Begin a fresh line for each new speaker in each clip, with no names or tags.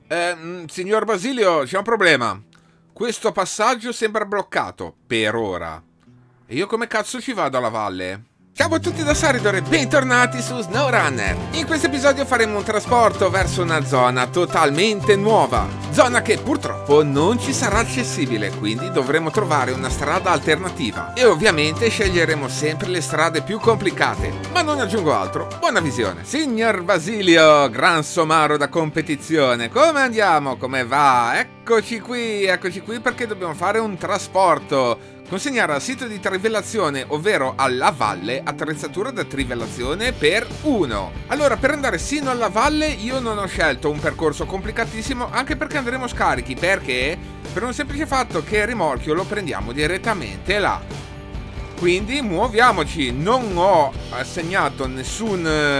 Signor Basilio, c'è un problema. Questo passaggio sembra bloccato, per ora. E io come cazzo ci vado alla valle? Ciao a tutti da Saridor e bentornati su SnowRunner. In questo episodio faremo un trasporto verso una zona totalmente nuova. Zona che purtroppo non ci sarà accessibile, quindi dovremo trovare una strada alternativa. E ovviamente sceglieremo sempre le strade più complicate. Ma non aggiungo altro, buona visione. Signor Basilio, gran somaro da competizione, come andiamo? Come va? Eccoci qui perché dobbiamo fare un trasporto. Consegnare al sito di trivellazione, ovvero alla valle, attrezzatura da trivellazione per 1. Allora, per andare sino alla valle io non ho scelto un percorso complicatissimo, anche perché andremo scarichi, perché? Per un semplice fatto che il rimorchio lo prendiamo direttamente là. Quindi muoviamoci, non ho assegnato nessun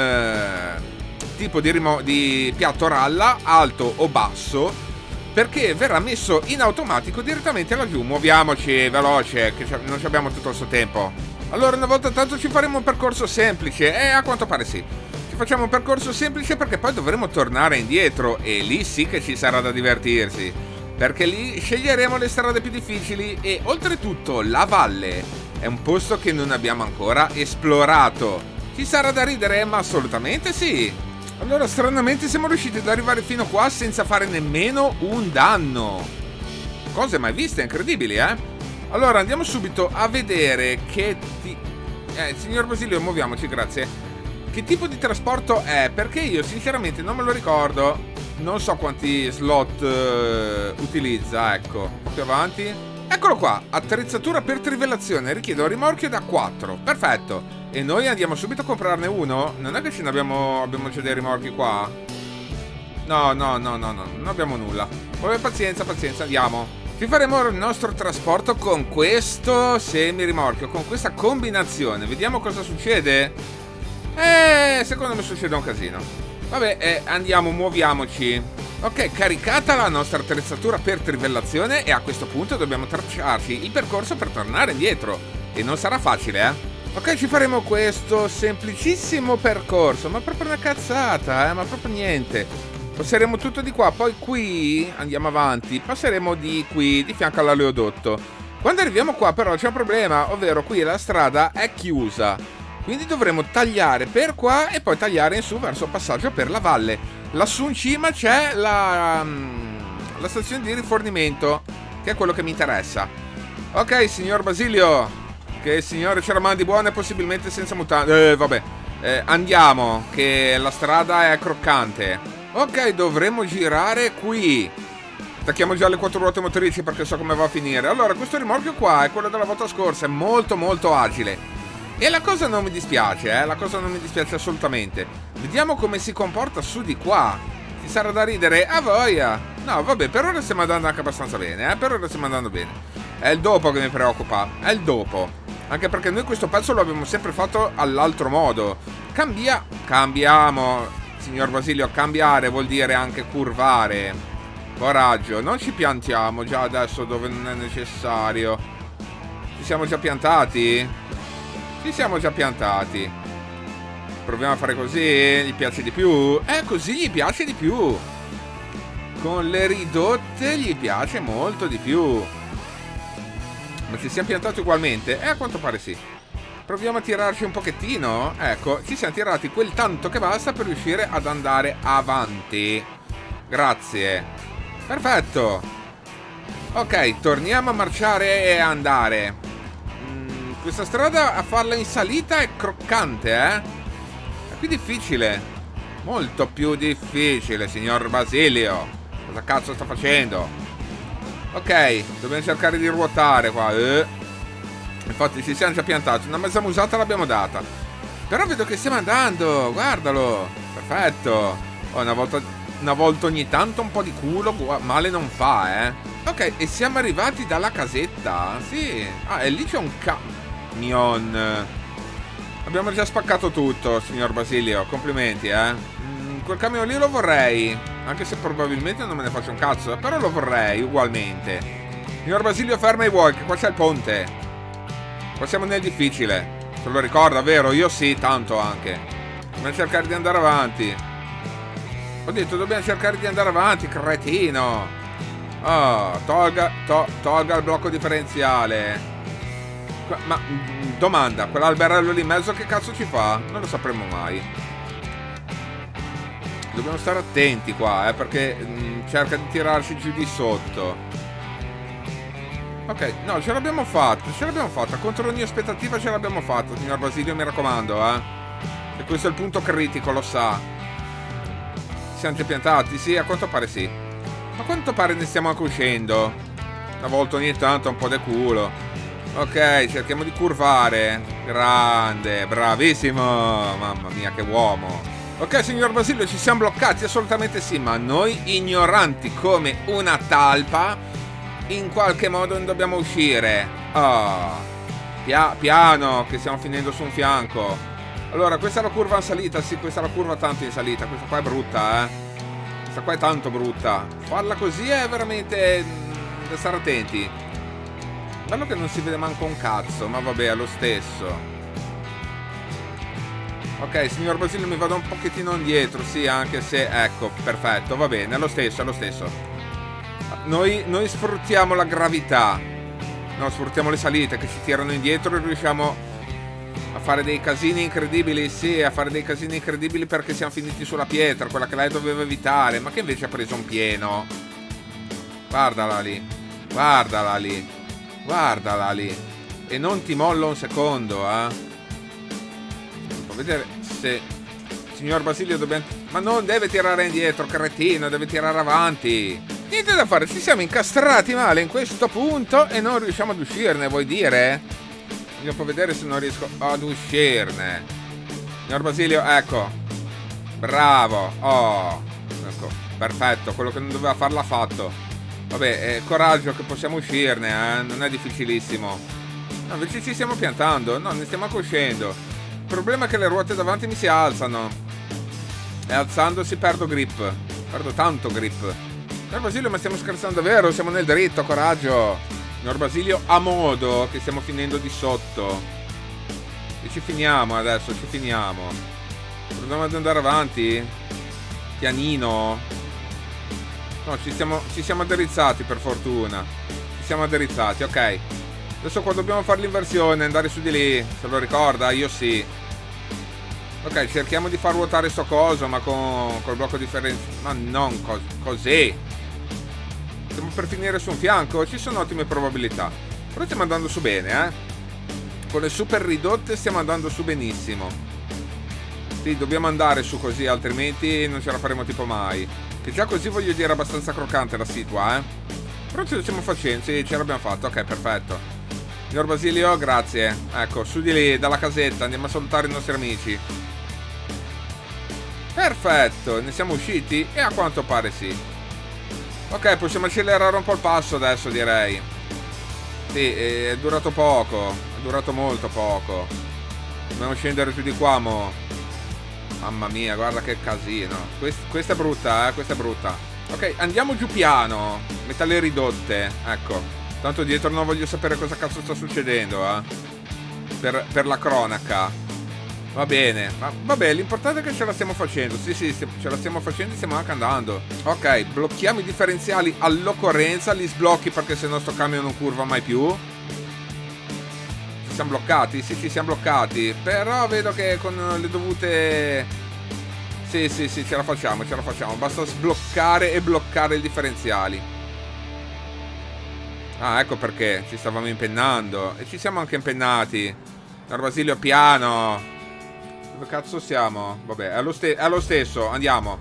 tipo di piatto ralla, alto o basso, perché verrà messo in automatico direttamente laggiù. Muoviamoci, veloce, che non abbiamo tutto il suo tempo. Allora, una volta tanto ci faremo un percorso semplice. A quanto pare sì. Ci facciamo un percorso semplice perché poi dovremo tornare indietro. E lì sì che ci sarà da divertirsi. Perché lì sceglieremo le strade più difficili. E oltretutto la valle è un posto che non abbiamo ancora esplorato. Ci sarà da ridere, ma assolutamente sì. Allora, stranamente siamo riusciti ad arrivare fino qua senza fare nemmeno un danno. Cose mai viste, incredibili, eh? Allora, andiamo subito a vedere signor Basilio, muoviamoci, grazie. Che tipo di trasporto è? Perché io sinceramente non me lo ricordo. Non so quanti slot utilizza, ecco. Un po' più avanti. Eccolo qua, attrezzatura per trivellazione, richiede un rimorchio da 4. Perfetto. E noi andiamo subito a comprarne uno? Non è che ce ne abbiamo già dei rimorchi qua? No, non abbiamo nulla. Vabbè, pazienza, andiamo. Ci faremo il nostro trasporto con questo semi-rimorchio, con questa combinazione. Vediamo cosa succede. Secondo me succede un casino. Vabbè, andiamo, muoviamoci. Ok, caricata la nostra attrezzatura per trivellazione e a questo punto dobbiamo tracciarci il percorso per tornare indietro. E non sarà facile, eh? Ok, ci faremo questo semplicissimo percorso, ma proprio una cazzata, ma proprio niente. Passeremo tutto di qua, poi qui andiamo avanti, passeremo di qui, di fianco all'aleodotto. Quando arriviamo qua però c'è un problema, ovvero qui la strada è chiusa. Quindi dovremo tagliare per qua e poi tagliare in su verso il passaggio per la valle. Lassù in cima c'è la stazione di rifornimento, che è quello che mi interessa. Ok, signor Basilio. Che il signore ce la mandi buona e possibilmente senza mutande. Vabbè. Andiamo, che la strada è croccante. Ok, dovremo girare qui. Attacchiamo già le 4 ruote motrici perché so come va a finire. Allora, questo rimorchio qua è quello della volta scorsa. È molto agile. E la cosa non mi dispiace, la cosa non mi dispiace assolutamente. Vediamo come si comporta su di qua. Ci sarà da ridere a voglia. No, vabbè, per ora stiamo andando anche abbastanza bene, Per ora stiamo andando bene. È il dopo che mi preoccupa. È il dopo. Anche perché noi questo pezzo lo abbiamo sempre fatto all'altro modo. Cambiamo. Signor Basilio, cambiare vuol dire anche curvare. Coraggio, non ci piantiamo già adesso dove non è necessario. Ci siamo già piantati? Ci siamo già piantati. Proviamo a fare così, gli piace di più. Così gli piace di più. Con le ridotte gli piace molto di più. Ma ci siamo piantati ugualmente? A quanto pare sì. Proviamo a tirarci un pochettino. Ecco, ci siamo tirati quel tanto che basta per riuscire ad andare avanti. Grazie. Perfetto. Ok, torniamo a marciare e andare. Questa strada a farla in salita è croccante, È più difficile. Molto più difficile, signor Basilio. Cosa cazzo sta facendo? Ok, dobbiamo cercare di ruotare qua. Infatti ci siamo già piantati. Una mezza musata l'abbiamo data. Però vedo che stiamo andando. Guardalo. Perfetto. Una volta ogni tanto un po' di culo male non fa, Ok, e siamo arrivati dalla casetta. Sì. E lì c'è un camion. Abbiamo già spaccato tutto, signor Basilio. Complimenti, Quel camion lì lo vorrei. Anche se probabilmente non me ne faccio un cazzo, però lo vorrei ugualmente. Signor Basilio, ferma i vuoi, che qua c'è il ponte. Qua siamo nel difficile. Se lo ricorda, vero? Io sì, tanto anche. Dobbiamo cercare di andare avanti. Ho detto dobbiamo cercare di andare avanti, cretino. Oh, tolga il blocco differenziale. Ma domanda, quell'alberello lì in mezzo che cazzo ci fa? Non lo sapremo mai. Dobbiamo stare attenti qua, perché cerca di tirarci giù di sotto. Ok, no, ce l'abbiamo fatta. Contro ogni aspettativa ce l'abbiamo fatta, signor Basilio, mi raccomando, E questo è il punto critico, lo sa. Siamo piantati? Sì, a quanto pare sì. A quanto pare ne stiamo anche uscendo. Una volta ogni tanto un po' de culo. Ok, cerchiamo di curvare. Grande, bravissimo. Mamma mia, che uomo. Ok, signor Basilio, ci siamo bloccati? Assolutamente sì, ma noi, ignoranti come una talpa, in qualche modo ne dobbiamo uscire. Piano, che stiamo finendo su un fianco. Allora, questa è la curva in salita. Sì, questa è la curva tanto in salita. Questa qua è brutta, Questa qua è tanto brutta. Farla così è veramente da stare attenti. Bello che non si vede manco un cazzo, ma vabbè, è lo stesso. Ok, signor Basilio, mi vado un pochettino indietro. Sì, anche se, ecco, perfetto, va bene, è lo stesso, è lo stesso. Noi sfruttiamo la gravità. No, sfruttiamo le salite che ci tirano indietro e riusciamo a fare dei casini incredibili. Sì, a fare dei casini incredibili perché siamo finiti sulla pietra, quella che lei doveva evitare, ma che invece ha preso un pieno. Guardala lì. Guardala lì. Guardala lì. E non ti mollo un secondo, Devo vedere se... Signor Basilio, dobbiamo... Ma non deve tirare indietro, cretino, deve tirare avanti. Niente da fare, ci siamo incastrati male in questo punto e non riusciamo ad uscirne, vuoi dire? Voglio un po' vedere se non riesco ad uscirne. Signor Basilio, ecco. Bravo. Oh, ecco, perfetto, quello che non doveva far l'ha fatto. Vabbè, coraggio che possiamo uscirne, non è difficilissimo. No, invece ci stiamo piantando, no, ne stiamo anche uscendo. Il problema è che le ruote davanti mi si alzano. E alzandosi perdo grip. Perdo tanto grip. Signor Basilio, ma stiamo scherzando davvero? Siamo nel dritto, coraggio. Signor Basilio, a modo che stiamo finendo di sotto. E ci finiamo adesso, ci finiamo. Proviamo ad andare avanti. Pianino. No, ci siamo addrizzati per fortuna. Ci siamo addrizzati, ok. Adesso qua dobbiamo fare l'inversione, andare su di lì. Se lo ricorda? Io sì. Ok, cerchiamo di far ruotare sto coso, ma col blocco differenziale. Ma non così. Stiamo per finire su un fianco. Ci sono ottime probabilità. Però stiamo andando su bene, Con le super ridotte stiamo andando su benissimo. Sì, dobbiamo andare su così, altrimenti non ce la faremo tipo mai. Che già così, voglio dire, abbastanza croccante la situa, Però ce lo stiamo facendo, sì, ce l'abbiamo fatto. Ok, perfetto. Signor Basilio, grazie. Ecco, su di lì, dalla casetta, andiamo a salutare i nostri amici. Perfetto, ne siamo usciti? E a quanto pare sì. Ok, possiamo accelerare un po' il passo adesso, direi. Sì, è durato poco. È durato molto poco. Dobbiamo scendere più di qua, mo. Mamma mia, guarda che casino. Questa è brutta, questa è brutta. Ok, andiamo giù piano. Metà le ridotte, ecco. Tanto dietro non voglio sapere cosa cazzo sta succedendo, per la cronaca. Va bene, vabbè, l'importante è che ce la stiamo facendo. Sì, ce la stiamo facendo e stiamo anche andando. Ok, blocchiamo i differenziali all'occorrenza. Li sblocchi perché se no sto camion non curva mai più. Ci siamo bloccati? Sì, ci siamo bloccati. Però vedo che con le dovute... Sì, ce la facciamo. Basta sbloccare e bloccare i differenziali. Ah, ecco perché ci stavamo impennando. E ci siamo anche impennati. Signor Basilio, piano. Dove cazzo siamo? Vabbè, è lo stesso, andiamo.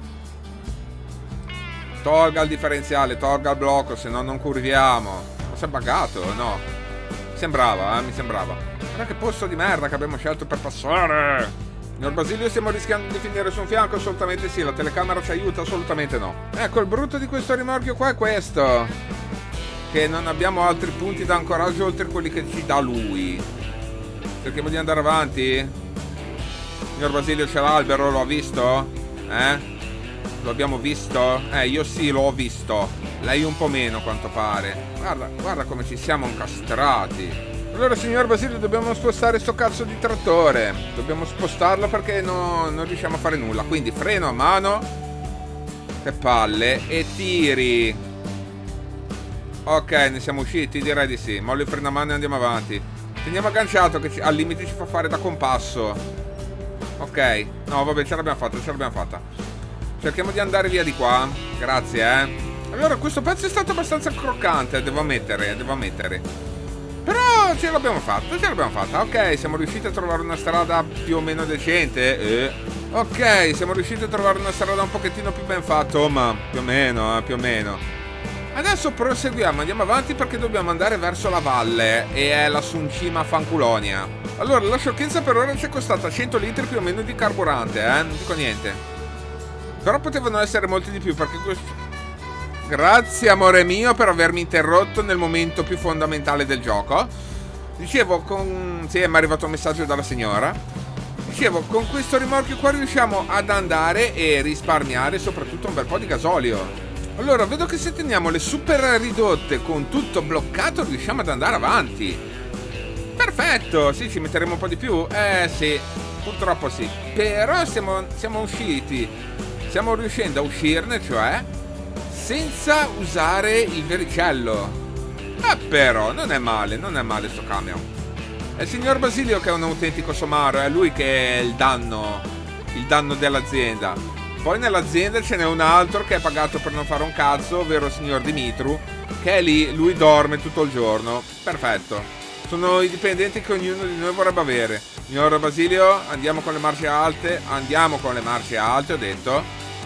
Tolga il differenziale, tolga il blocco, se no non curviamo. Ma si è buggato? No. Mi sembrava. Guarda che posto di merda che abbiamo scelto per passare. Signor Basilio, stiamo rischiando di finire su un fianco? Assolutamente sì. La telecamera ci aiuta? Assolutamente no. Ecco, il brutto di questo rimorchio qua è questo, che non abbiamo altri punti d'ancoraggio oltre quelli che ci dà lui. Cerchiamo di andare avanti. Signor Basilio, c'è l'albero, lo ha visto? Lo abbiamo visto? Io sì, l'ho visto. Lei un po' meno, quanto pare. Guarda come ci siamo incastrati. Allora, signor Basilio, dobbiamo spostare sto cazzo di trattore. Dobbiamo spostarlo perché non riusciamo a fare nulla. Quindi freno a mano. Che palle. E tiri. Ok, ne siamo usciti, direi di sì. Mollo il freno a mano e andiamo avanti. Teniamo agganciato che al limite ci fa fare da compasso. Ok. No, vabbè, ce l'abbiamo fatta, ce l'abbiamo fatta. Cerchiamo di andare via di qua. Grazie, Allora, questo pezzo è stato abbastanza croccante, devo ammettere. Però ce l'abbiamo fatta. Ok, siamo riusciti a trovare una strada più o meno decente. Ok, siamo riusciti a trovare una strada un pochettino più ben fatta. Oh, ma più o meno. Adesso proseguiamo, andiamo avanti perché dobbiamo andare verso la valle. E è lassù in cima a Fanculonia. Allora, la sciocchezza per ora ci è costata 100 litri più o meno di carburante, non dico niente. Però potevano essere molti di più perché questo... Grazie amore mio per avermi interrotto nel momento più fondamentale del gioco. Dicevo, sì, mi è arrivato un messaggio dalla signora. Dicevo, con questo rimorchio qua riusciamo ad andare e risparmiare soprattutto un bel po' di gasolio. Allora, vedo che se teniamo le super ridotte con tutto bloccato riusciamo ad andare avanti. Perfetto, sì, ci metteremo un po' di più. Sì, purtroppo sì. Però siamo usciti. Stiamo riuscendo a uscirne, cioè senza usare il vericello. Però non è male sto camion. È il signor Basilio che è un autentico somaro. È lui che è il danno dell'azienda. Poi nell'azienda ce n'è un altro che è pagato per non fare un cazzo, ovvero il signor Dimitru, che è lì, lui dorme tutto il giorno. Perfetto. Sono i dipendenti che ognuno di noi vorrebbe avere. Signor Basilio, andiamo con le marce alte, ho detto.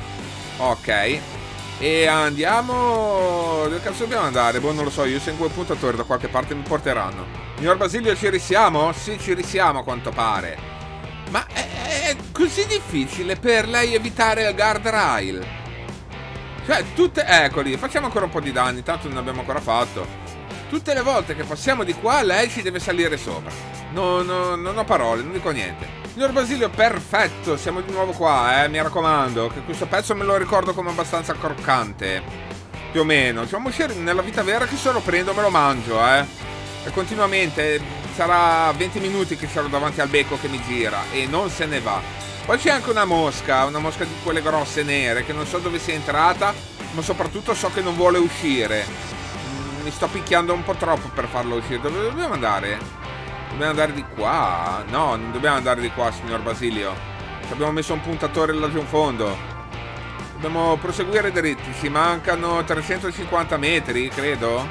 Ok. E andiamo... Dove cazzo dobbiamo andare? Boh, non lo so, io seguo i puntatori, da qualche parte mi porteranno. Signor Basilio, ci risiamo? Sì, ci risiamo a quanto pare. Ma è così difficile per lei evitare il guardrail? Cioè, eccoli, facciamo ancora un po' di danni, tanto non abbiamo ancora fatto. Tutte le volte che passiamo di qua, lei ci deve salire sopra. No, non ho parole, non dico niente. Signor Basilio, perfetto, siamo di nuovo qua, mi raccomando, che questo pezzo me lo ricordo come abbastanza croccante. Più o meno. C'è un mosciere nella vita vera che se lo prendo me lo mangio, E continuamente, sarà 20 minuti che ce l'ho davanti al becco che mi gira e non se ne va. Poi c'è anche una mosca di quelle grosse nere, che non so dove sia entrata, ma soprattutto so che non vuole uscire. Mi sto picchiando un po' troppo per farlo uscire. Dove dobbiamo andare? Dobbiamo andare di qua? No, non dobbiamo andare di qua, signor Basilio. Ci abbiamo messo un puntatore laggiù in fondo. Dobbiamo proseguire dritti. Ci mancano 350 metri, credo,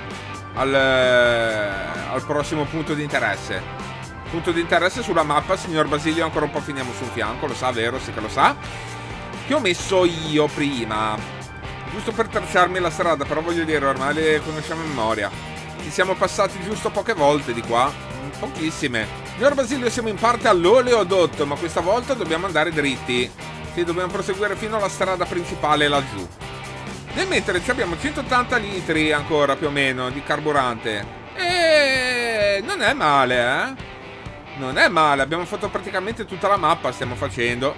al prossimo punto di interesse. Punto di interesse sulla mappa, signor Basilio, ancora un po' finiamo sul fianco. Lo sa, vero? Sì che lo sa. Che ho messo io prima, giusto per tracciarmi la strada. Però voglio dire, ormai le conosciamo a memoria. Ci siamo passati giusto poche volte di qua. Pochissime. Signor Basilio, siamo in parte all'oleodotto, ma questa volta dobbiamo andare dritti. Sì, dobbiamo proseguire fino alla strada principale laggiù. Nel mentre abbiamo 180 litri ancora più o meno di carburante. E non è male, Non è male, abbiamo fatto praticamente tutta la mappa, stiamo facendo.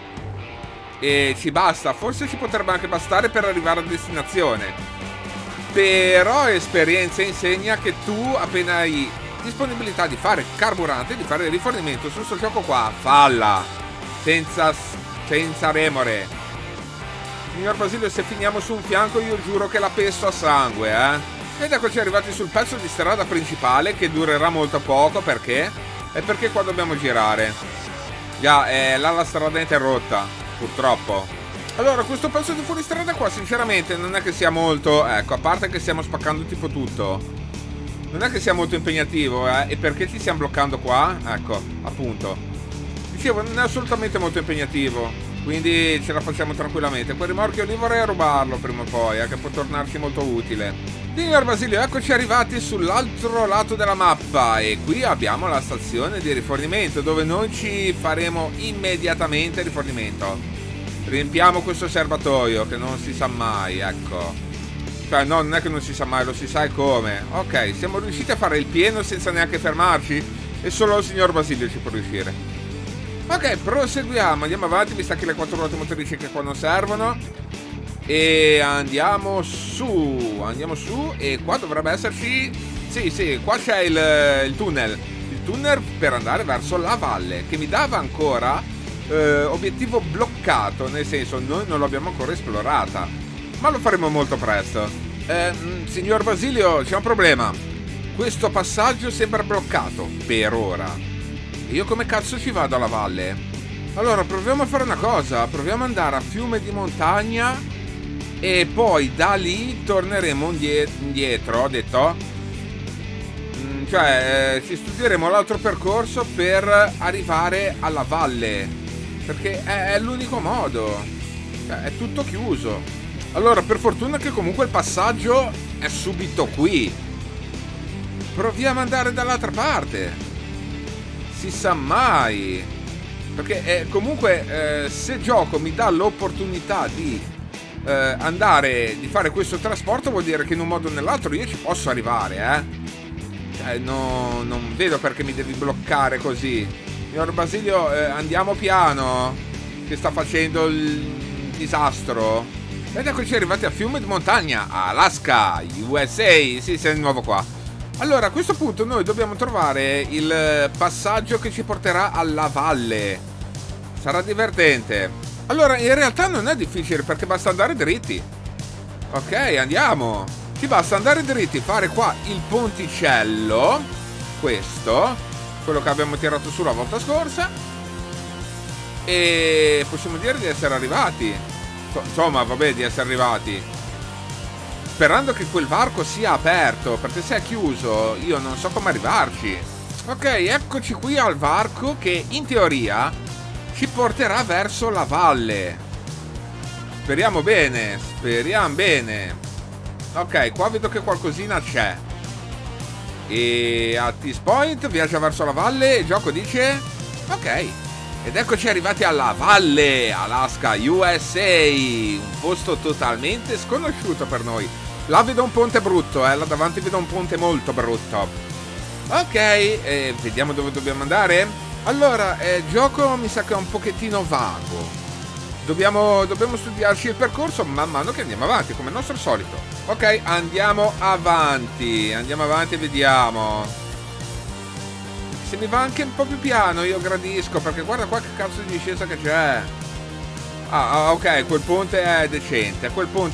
E ci basta, forse ci potrebbe anche bastare per arrivare a destinazione. Però esperienza insegna che tu, appena hai disponibilità di fare carburante, di fare rifornimento su questo gioco qua, falla senza remore. Signor Basilio, se finiamo su un fianco io giuro che la pesto a sangue, Ed eccoci arrivati sul pezzo di strada principale, che durerà molto poco. Perché? È perché qua dobbiamo girare. Già, là la strada è interrotta, purtroppo. Allora, questo pezzo di fuoristrada qua sinceramente non è che sia molto, ecco, a parte che stiamo spaccando tipo tutto, non è che sia molto impegnativo, E perché ci stiamo bloccando qua? Ecco, appunto. Dicevo, non è assolutamente molto impegnativo, quindi ce la facciamo tranquillamente. Quel rimorchio lì vorrei rubarlo prima o poi, che può tornarci molto utile. Signor Basilio, eccoci arrivati sull'altro lato della mappa. E qui abbiamo la stazione di rifornimento, dove noi ci faremo immediatamente rifornimento. Riempiamo questo serbatoio, che non si sa mai, ecco. Cioè, no, non è che non si sa mai, lo si sa e come. Ok, siamo riusciti a fare il pieno senza neanche fermarci. E solo il signor Basilio ci può riuscire. Ok, proseguiamo, andiamo avanti, mi sa che le 4 ruote motrici che qua non servono. E andiamo su. E qua dovrebbe esserci... Sì, qua c'è il tunnel. Il tunnel per andare verso la valle, che mi dava ancora obiettivo bloccato. Nel senso, noi non l'abbiamo ancora esplorata. ma lo faremo molto presto. Signor Basilio, c'è un problema. Questo passaggio sembra bloccato, per ora. E io come cazzo ci vado alla valle? Allora, proviamo a fare una cosa. Proviamo ad andare a Fiume di Montagna e poi da lì torneremo indietro, ho detto. Cioè, ci studieremo l'altro percorso per arrivare alla valle. Perché è l'unico modo. Cioè, è tutto chiuso. Allora, per fortuna che comunque il passaggio è subito qui. Proviamo ad andare dall'altra parte. Si sa mai. Perché comunque se gioco mi dà l'opportunità di fare questo trasporto, vuol dire che in un modo o nell'altro io ci posso arrivare, no, non vedo perché mi devi bloccare così. Signor Basilio, andiamo piano, che sta facendo il disastro. Ed eccoci arrivati a Fiume di Montagna, Alaska, USA. Sì, siamo di nuovo qua. Allora, a questo punto noi dobbiamo trovare il passaggio che ci porterà alla valle. Sarà divertente. Allora, in realtà non è difficile perché basta andare dritti. Ok, andiamo. Ci basta andare dritti, fare qua il ponticello. Questo, quello che abbiamo tirato su la volta scorsa. E possiamo dire di essere arrivati. Insomma, vabbè, di essere arrivati. Sperando che quel varco sia aperto, perché se è chiuso io non so come arrivarci. Ok, eccoci qui al varco che in teoria ci porterà verso la valle. Speriamo bene, speriamo bene. Ok, qua vedo che qualcosina c'è. E a T-Point viaggia verso la valle e il gioco dice ok. Ed eccoci arrivati alla valle, Alaska, USA. Un posto totalmente sconosciuto per noi. Là vedo un ponte brutto, là davanti vedo un ponte molto brutto. Ok, vediamo dove dobbiamo andare. Allora, gioco mi sa che è un pochettino vago. Dobbiamo studiarci il percorso man mano che andiamo avanti, come il nostro solito. Ok, andiamo avanti e vediamo. Se mi va anche un po' più piano io gradisco, perché guarda qua che cazzo di discesa che c'è. Ah, ok, quel ponte è decente,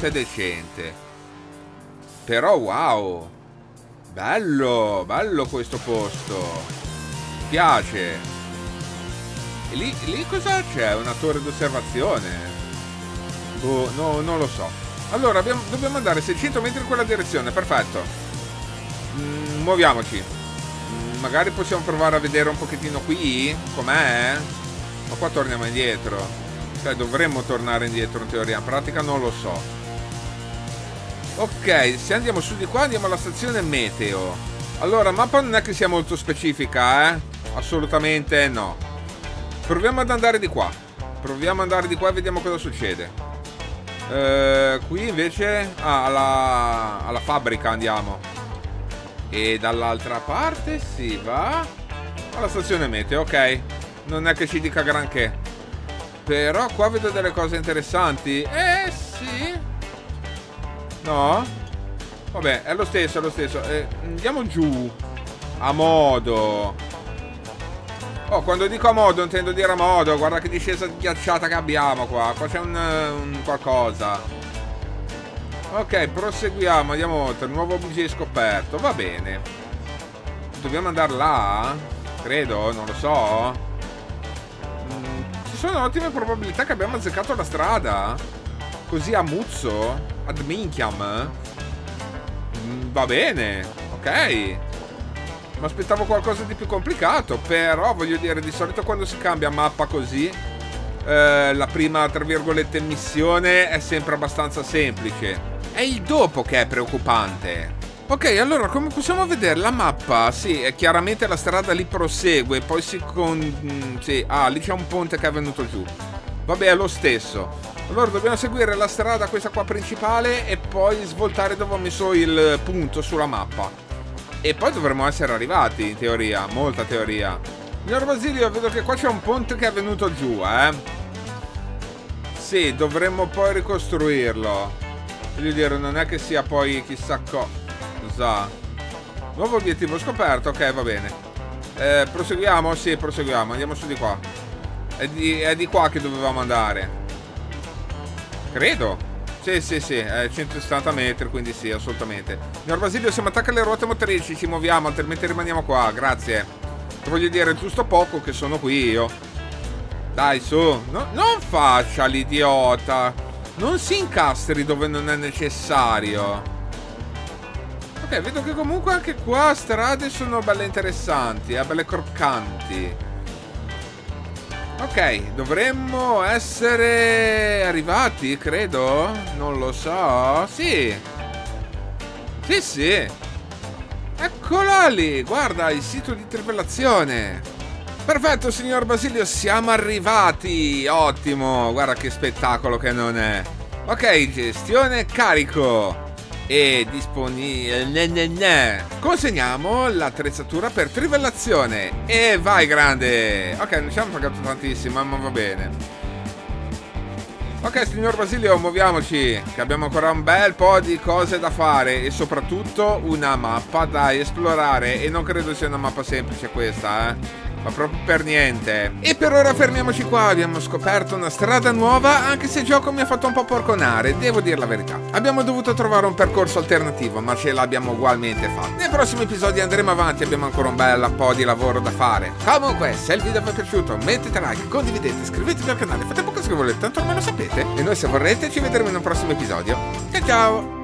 Però wow, bello questo posto. Mi piace. E lì cosa c'è? Una torre d'osservazione? Boh, no, non lo so. Allora, dobbiamo andare 600 metri in quella direzione, perfetto. Muoviamoci. Magari possiamo provare a vedere un pochettino qui com'è. Ma qua torniamo indietro. Cioè, dovremmo tornare indietro in teoria. In pratica non lo so. Ok, se andiamo su di qua andiamo alla stazione meteo. Allora, la mappa non è che sia molto specifica, assolutamente no. Proviamo ad andare di qua. E vediamo cosa succede. Qui invece alla fabbrica andiamo. E dall'altra parte si va alla stazione meteo, ok. Non è che ci dica granché. Però qua vedo delle cose interessanti. Sì. No? Vabbè, è lo stesso. Andiamo giù. A modo. Oh, quando dico a modo intendo dire a modo. Guarda che discesa ghiacciata che abbiamo qua. Qua c'è un qualcosa. Ok, proseguiamo, andiamo oltre. Nuovo bugie scoperto, va bene. Dobbiamo andare là? Credo, non lo so. Ci sono ottime probabilità che abbiamo azzeccato la strada. Così a muzzo. Ad minchiam. Va bene, ok. Mi aspettavo qualcosa di più complicato. Però voglio dire, di solito quando si cambia mappa così la prima, tra virgolette, missione è sempre abbastanza semplice. È il dopo che è preoccupante. Ok, allora come possiamo vedere la mappa? Sì, chiaramente la strada lì prosegue. Poi lì c'è un ponte che è venuto giù. Vabbè, è lo stesso. Allora dobbiamo seguire la strada questa qua principale e poi svoltare dove ho messo il punto sulla mappa. E poi dovremmo essere arrivati, in teoria. Molta teoria. Signor Basilio, vedo che qua c'è un ponte che è venuto giù, Sì, dovremmo poi ricostruirlo. Voglio dire, non è che sia poi chissà cosa. Nuovo obiettivo scoperto, ok, va bene. Proseguiamo? Sì, proseguiamo, andiamo su di qua. È di qua che dovevamo andare. Credo. Sì, è 170 metri, quindi sì, assolutamente. Signor Basilio, se mi attacca le ruote motrici ci muoviamo, altrimenti rimaniamo qua, grazie. Ti voglio dire, giusto poco che sono qui io. Dai, su, non faccia l'idiota. Non si incastri dove non è necessario. Ok, vedo che comunque anche qua strade sono belle interessanti, belle croccanti. Ok, dovremmo essere arrivati, credo? Non lo so. Sì. Sì. Eccola lì, guarda, il sito di trivellazione. Perfetto, signor Basilio, siamo arrivati. Ottimo, guarda che spettacolo che non è. Ok, gestione carico. E disponibile. Consegniamo l'attrezzatura per trivellazione. E vai, grande. Ok, non ci hanno pagato tantissimo, ma va bene. Ok, signor Basilio, muoviamoci, che abbiamo ancora un bel po' di cose da fare e soprattutto una mappa da esplorare. E non credo sia una mappa semplice questa, ma proprio per niente. E per ora fermiamoci qua. Abbiamo scoperto una strada nuova, anche se il gioco mi ha fatto un po' porconare, devo dire la verità. Abbiamo dovuto trovare un percorso alternativo, ma ce l'abbiamo ugualmente fatto. Nei prossimi episodi andremo avanti, abbiamo ancora un bel po' di lavoro da fare. Comunque, se il video vi è piaciuto, mettete like, condividete, iscrivetevi al canale, fate un po' che volete, tanto ormai lo sapete. E noi, se vorrete, ci vedremo in un prossimo episodio. Ciao!